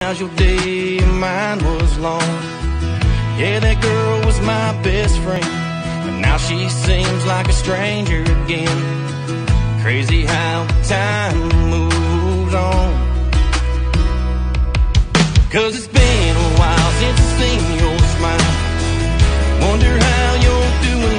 How's your day? Mine was long. Yeah, that girl was my best friend, but now she seems like a stranger again. Crazy how time moves on. 'Cause it's been a while since I've seen your smile. Wonder how you're doing